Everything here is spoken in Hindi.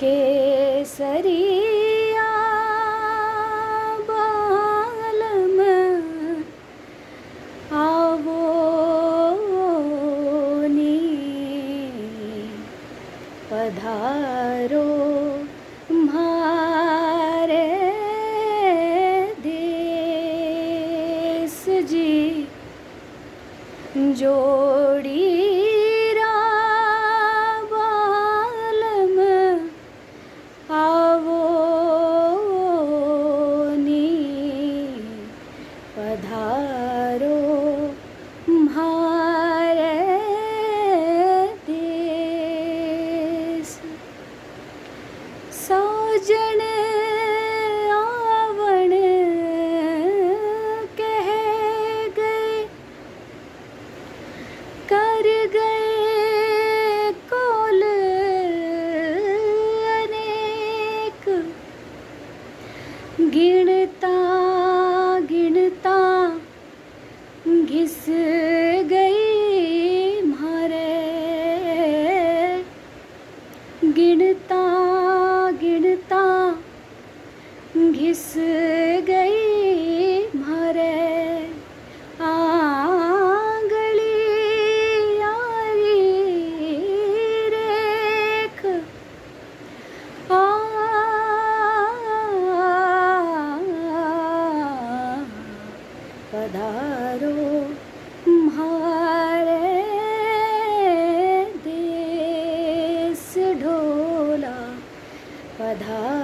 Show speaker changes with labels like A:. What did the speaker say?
A: केसरिया बालम आवो नी पधारो म्हारे देश जी जोड़ी पधारो म्हारे देश साजन आवण कह गए कर गए कौल अनेक गिनता गिनता घिस गई म्हारे गिनता गिनता घिस गई म्हारे आंगली यारी रेख पधारो म्हारे देश ढोला पधारो।